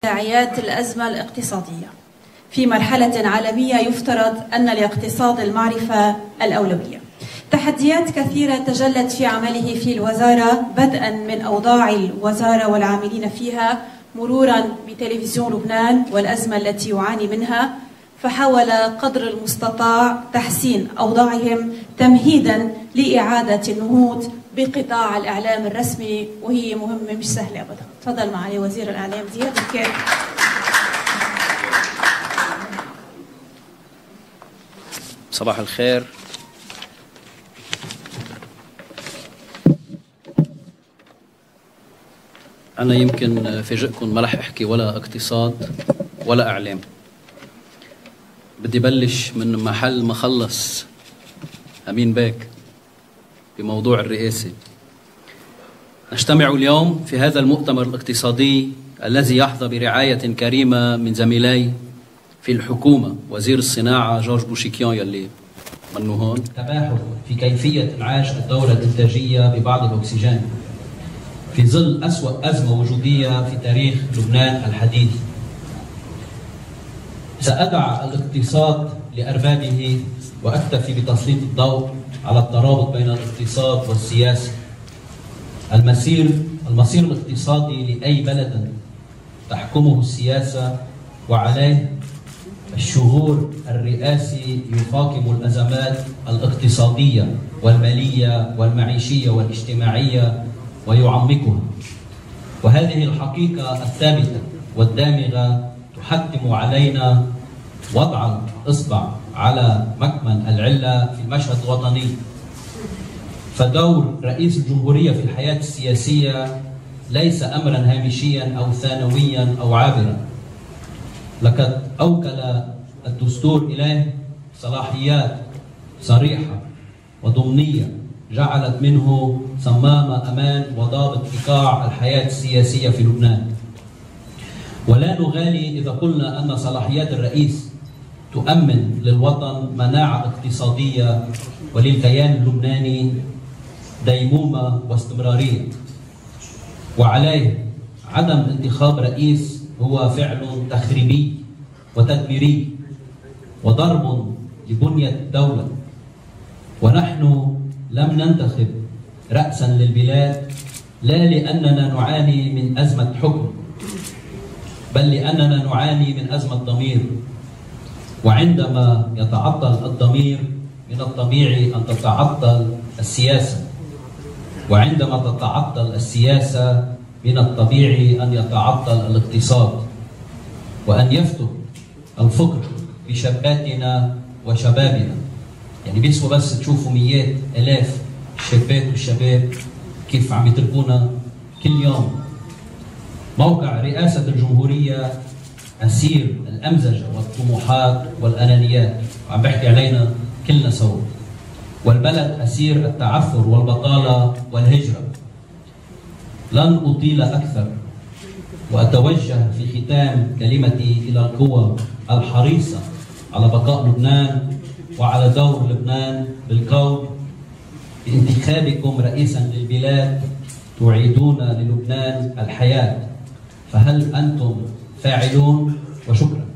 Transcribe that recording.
تداعيات الأزمة الاقتصادية. في مرحلة عالمية يفترض أن لاقتصاد المعرفة الأولوية. تحديات كثيرة تجلت في عمله في الوزارة، بدءا من أوضاع الوزارة والعاملين فيها، مرورا بتلفزيون لبنان والأزمة التي يعاني منها، فحاول قدر المستطاع تحسين أوضاعهم تمهيدا لإعادة النهوض بقطاع الإعلام الرسمي، وهي مهمة مش سهلة أبدا. تفضل معالي وزير الإعلام زياد الكير. صباح الخير. أنا يمكن فاجئكم ما رح أحكي ولا اقتصاد ولا إعلام. بدي بلش من محل ما خلص أمين باك بموضوع الرئاسة. نجتمع اليوم في هذا المؤتمر الاقتصادي الذي يحظى برعاية كريمة من زميلي في الحكومة، وزير الصناعة جورج بوشيكيان يلي منه هون، تباحث في كيفية إنعاش الدورة الإنتاجية ببعض الأكسجين في ظل أسوأ أزمة وجودية في تاريخ لبنان الحديث. سأدع الاقتصاد لأربابه وأكتفي بتسليط الضوء على الترابط بين الاقتصاد والسياسة. المصير الاقتصادي لأي بلد تحكمه السياسة وعليه الشهور الرئاسي يفاقم الأزمات الاقتصادية والمالية والمعيشية والاجتماعية ويعمقها. وهذه الحقيقة الثابتة والدامغة تحتم علينا وضع الإصبع على مكمن العلة في المشهد الوطني. فدور رئيس الجمهورية في الحياة السياسية ليس أمرا هامشيا أو ثانويا أو عابرا. لقد أوكل الدستور إليه صلاحيات صريحة وضمنية جعلت منه صمام أمان وضابط إيقاع الحياة السياسية في لبنان. ولا نغالي إذا قلنا أن صلاحيات الرئيس تؤمن للوطن مناعة اقتصادية وللكيان اللبناني ديمومة واستمرارية. وعليه عدم انتخاب رئيس هو فعل تخريبي وتدميري وضرب لبنية الدولة. ونحن لم ننتخب رأسا للبلاد لا لأننا نعاني من أزمة حكم، بل لأننا نعاني من أزمة ضمير. وعندما يتعطل الضمير من الطبيعي أن تتعطل السياسة، وعندما تتعطل السياسة من الطبيعي أن يتعطل الاقتصاد، وأن يفتك الفقر بشاباتنا وشبابنا. يعني بيسوى بس تشوفوا مئات آلاف الشابات والشباب كيف عم يتركونا كل يوم. موقع رئاسة الجمهورية أسير الأمزجة والطموحات والأنانيات، وعم بحكي علينا كلنا سوا. والبلد أسير التعثر والبطالة والهجرة. لن أطيل أكثر وأتوجه في ختام كلمتي إلى القوى الحريصة على بقاء لبنان وعلى دور لبنان بالقول بانتخابكم رئيسا للبلاد تعيدون للبنان الحياة. فهل أنتم فاعلون؟ وشكرا.